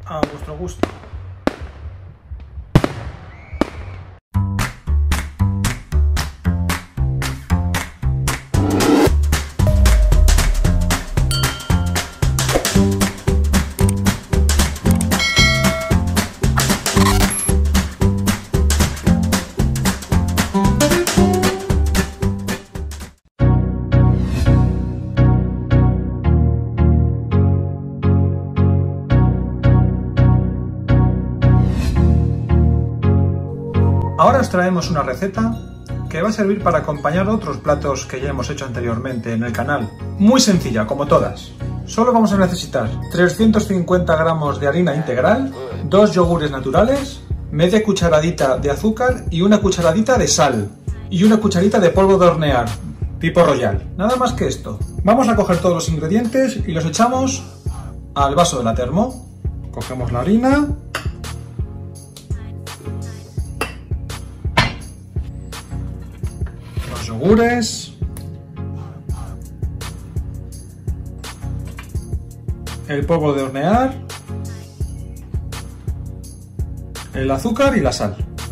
a vuestro gusto. Ahora os traemos una receta que va a servir para acompañar otros platos que ya hemos hecho anteriormente en el canal. Muy sencilla, como todas. Solo vamos a necesitar 350 gramos de harina integral, 2 yogures naturales, media cucharadita de azúcar y una cucharadita de sal. Y una cucharita de polvo de hornear, tipo Royal. Nada más que esto. Vamos a coger todos los ingredientes y los echamos al vaso de la termo. Cogemos la harina. Yogures, el polvo de hornear, el azúcar y la sal.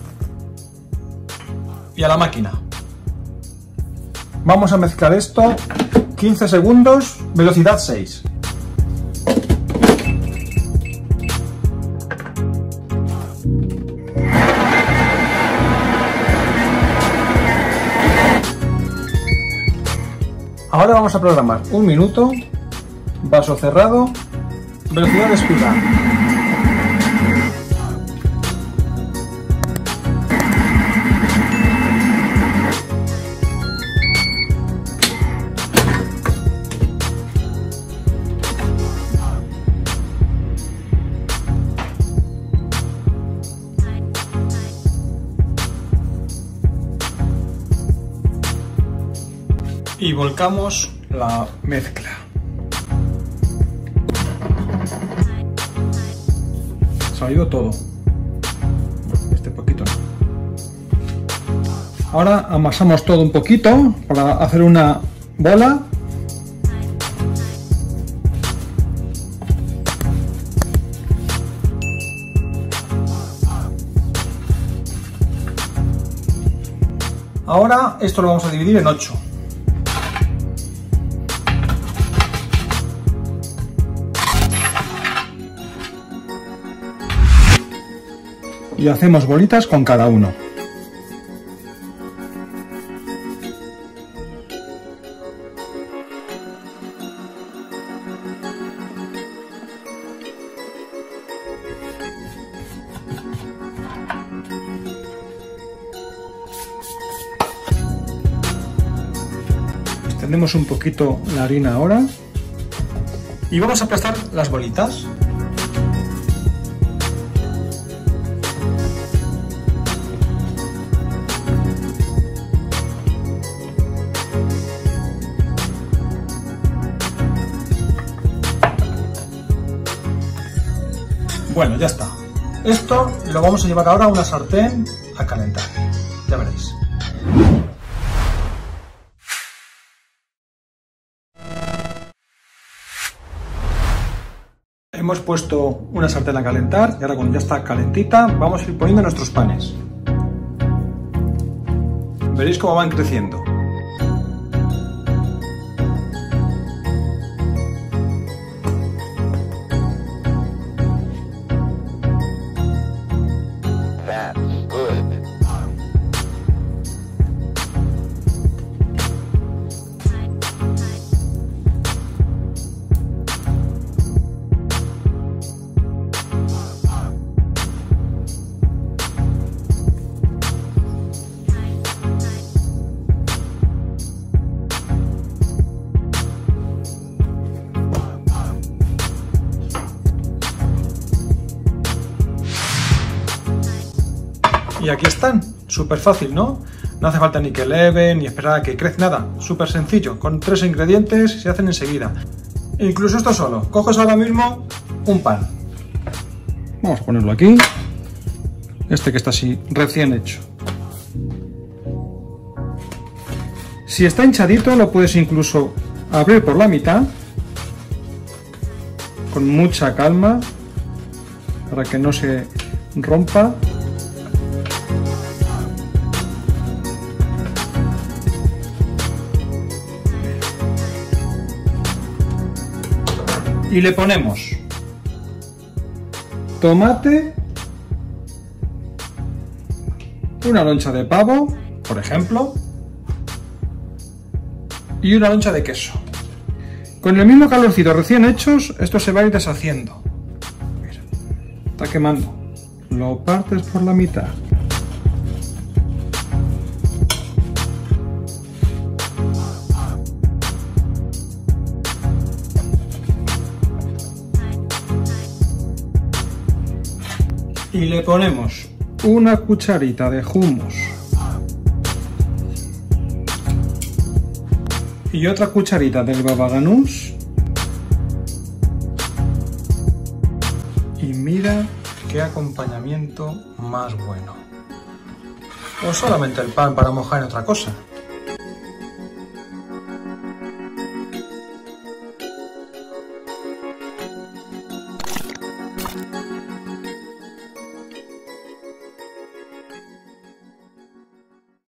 Y a la máquina. Vamos a mezclar esto 15 segundos, velocidad 6. Ahora vamos a programar 1 minuto, vaso cerrado, velocidad de espiga. Y volcamos la mezcla. Se ha ido todo. Este poquito no. Ahora amasamos todo un poquito para hacer una bola. Ahora esto lo vamos a dividir en 8. Y hacemos bolitas con cada uno. Extendemos un poquito la harina ahora y vamos a aplastar las bolitas. Bueno, ya está. Esto lo vamos a llevar ahora a una sartén a calentar. Ya veréis. Hemos puesto una sartén a calentar y ahora cuando ya está calentita vamos a ir poniendo nuestros panes. Veréis cómo van creciendo. Y aquí están, súper fácil, ¿no? No hace falta ni que leven, ni esperar a que crezca, nada. Súper sencillo, con 3 ingredientes se hacen enseguida. Incluso esto solo, coges ahora mismo un pan. Vamos a ponerlo aquí. Este que está así, recién hecho. Si está hinchadito, lo puedes incluso abrir por la mitad, con mucha calma. para que no se rompa. Y le ponemos tomate, una loncha de pavo, por ejemplo, y una loncha de queso. Con el mismo calorcito recién hechos, esto se va a ir deshaciendo. Mira, está quemando. Lo partes por la mitad. Y le ponemos una cucharita de hummus y otra cucharita del baba ganús. Y mira qué acompañamiento más bueno. O solamente el pan para mojar en otra cosa.